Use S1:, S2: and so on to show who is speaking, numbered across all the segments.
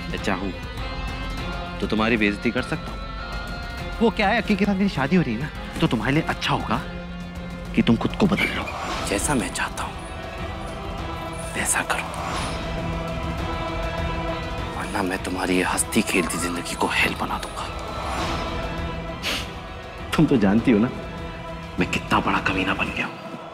S1: मैं चाहूं तो तुम्हारी बेइज्जती कर सकता हूं। वो क्या है, अक्की के साथ मेरी शादी हो रही है ना, तो तुम्हारे लिए अच्छा होगा कि तुम खुद को बदल लो। जैसा मैं चाहता हूं वैसा करो, वरना मैं तुम्हारी ये हंसती खेलती जिंदगी को हेल बना दूंगा। तुम तो जानती हो ना मैं कितना बड़ा कमीना बन गया हूं।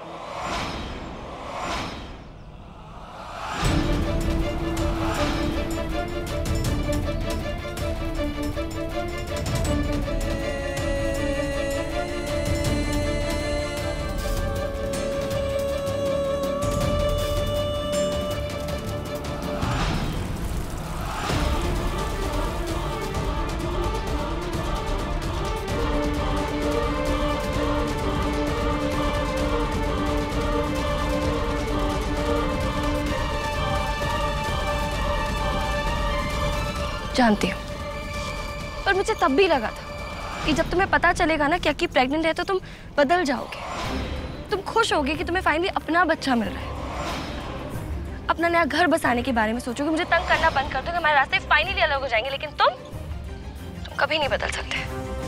S2: जानती हूँ, पर मुझे तब भी लगा था कि जब तुम्हें पता चलेगा ना कि अक्की प्रेग्नेंट है तो तुम बदल जाओगे। तुम खुश होगे कि तुम्हें फाइनली अपना बच्चा मिल रहा है। अपना नया घर बसाने के बारे में सोचोगे, मुझे तंग करना बंद कर दो, हमारे रास्ते फाइनली अलग हो जाएंगे। लेकिन तुम कभी नहीं बदल सकते।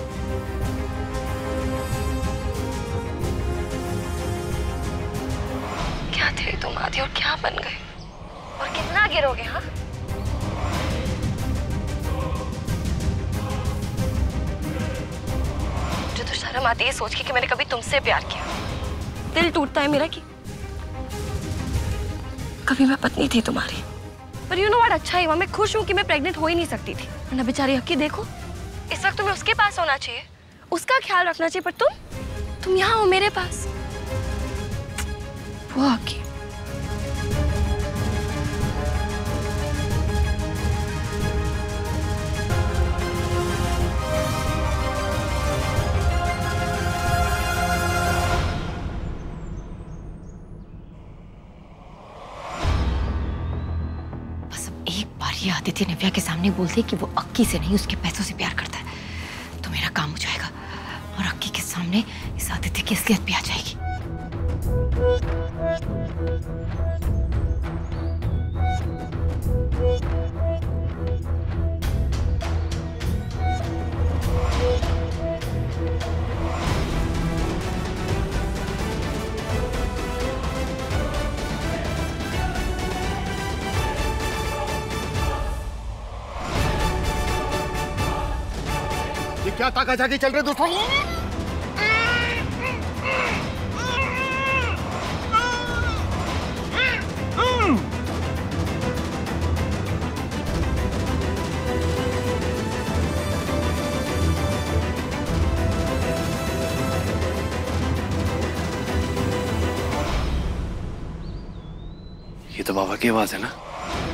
S2: क्या थे तुम आधी और क्या बन गए, और कितना गिरोगे? हाँ, तो शर्म आती है सोच के कि मैंने कभी तुमसे प्यार किया। दिल टूटता है मेरा कि कभी मैं पत्नी थी तुम्हारी। पर यू नो व्हाट, अच्छा हुआ, मैं खुश हूं कि मैं प्रेग्नेंट हो ही नहीं सकती थी। वरना बेचारी अक्की देखो, इस वक्त तुम्हें उसके पास होना चाहिए, उसका ख्याल रखना चाहिए, पर तुम यहाँ हो मेरे पास। वो अक्की,
S3: ये आदित्य नव्या के सामने बोलते कि वो अक्की से नहीं उसके पैसों से प्यार करता है तो मेरा काम हो जाएगा और अक्की के सामने इस आदित्य की असलियत भी आ जाएगी।
S4: क्या ताका झाकी चल रहे दोस्तों?
S1: ये तो बाबा की आवाज है ना?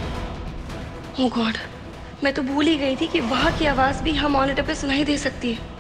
S2: ओह गॉड, मैं तो भूल ही गई थी कि वहां की आवाज भी हम मॉनिटर पे सुनाई दे सकती है।